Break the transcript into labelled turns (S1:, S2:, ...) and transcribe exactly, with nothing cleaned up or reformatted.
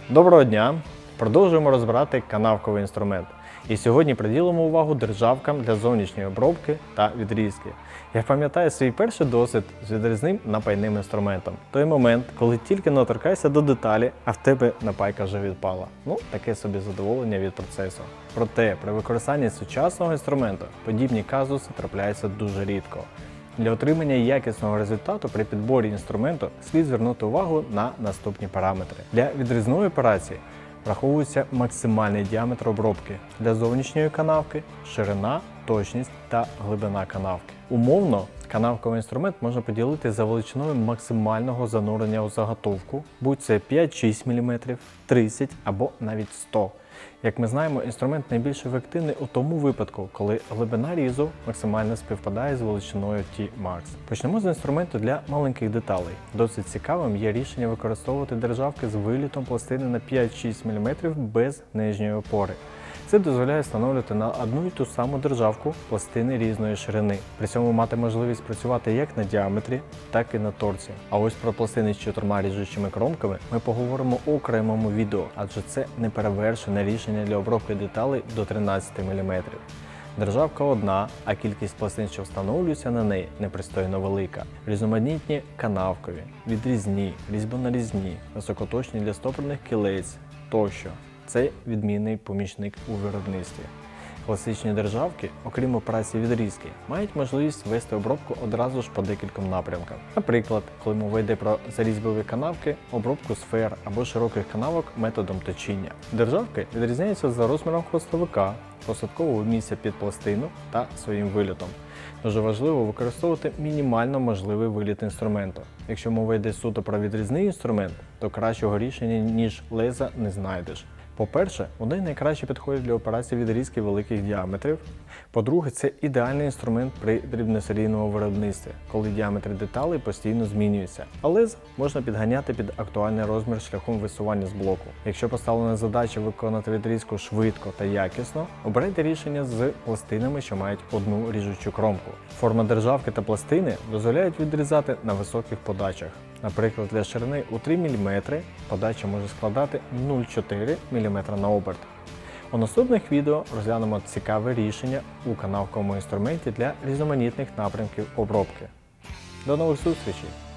S1: Доброго дня! Продовжуємо розбирати канавковий інструмент. І сьогодні приділимо увагу державкам для зовнішньої обробки та відрізки. Я пам'ятаю свій перший досвід з відрізним напайним інструментом. Той момент, коли тільки наторкаєшся до деталі, а в тебе напайка вже відпала. Ну, таке собі задоволення від процесу. Проте, при використанні сучасного інструменту подібні казуси трапляються дуже рідко. Для отримання якісного результату при підборі інструменту слід звернути увагу на наступні параметри. Для відрізної операції враховується максимальний діаметр обробки, для зовнішньої канавки – ширина, точність та глибина канавки. Умовно, канавковий інструмент можна поділити за величиною максимального занурення у заготовку, будь це п'ять-шість міліметрів, тридцять або навіть сто. Як ми знаємо, інструмент найбільш ефективний у тому випадку, коли глибина різу максимально співпадає з величиною Ті макс. Почнемо з інструменту для маленьких деталей. Досить цікавим є рішення використовувати державки з вилітом пластини на п'ять-шість міліметрів без нижньої опори. Це дозволяє встановлювати на одну і ту саму державку пластини різної ширини. При цьому мати можливість працювати як на діаметрі, так і на торці. А ось про пластини з чотирма ріжучими кромками ми поговоримо у окремому відео, адже це неперевершене рішення для обробки деталей до тринадцяти міліметрів. Державка одна, а кількість пластин, що встановлюються на неї, непристойно велика. Різноманітні канавкові, відрізні, різьбонарізні, високоточні для стопорних кілець тощо. Це відмінний помічник у виробництві. Класичні державки, окрім операції відрізки, мають можливість вести обробку одразу ж по декільком напрямкам. Наприклад, коли мова йде про зарізьбові канавки, обробку сфер або широких канавок методом точіння. Державки відрізняються за розміром хвостовика, посадкового місця під пластину та своїм вилітом. Дуже важливо використовувати мінімально можливий виліт інструменту. Якщо мова йде суто про відрізний інструмент, то кращого рішення, ніж леза, не знайдеш. По-перше, вони найкраще підходять для операцій відрізки великих діаметрів. По-друге, це ідеальний інструмент при дрібносерійному виробництві, коли діаметри деталей постійно змінюються. А лез можна підганяти під актуальний розмір шляхом висування з блоку. Якщо поставлена задача виконати відрізку швидко та якісно, обирайте рішення з пластинами, що мають одну ріжучу кромку. Форма державки та пластини дозволяють відрізати на високих подачах. Наприклад, для ширини у три міліметри подача може складати нуль цілих чотири десятих міліметра на оберт. У наступних відео розглянемо цікаве рішення у канавковому інструменті для різноманітних напрямків обробки. До нових зустрічей!